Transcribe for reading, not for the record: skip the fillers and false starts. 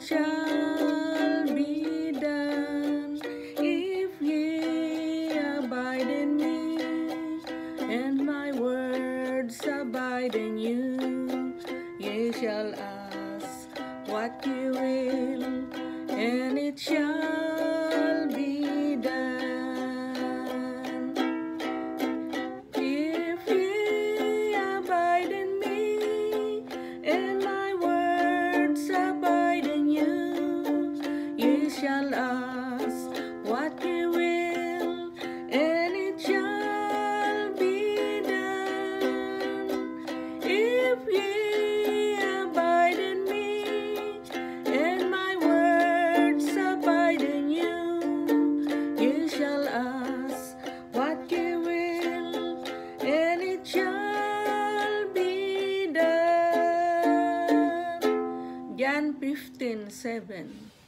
shall be done if ye abide in me, and my words abide in you. Ye shall ask what ye will, and it shall be done. If ye abide in me, and my words abide in you, ye shall ask what ye will, and it shall be done. If ye abide in me, and my words abide in you, ye shall ask what ye will, and it shall be done. John 15:7.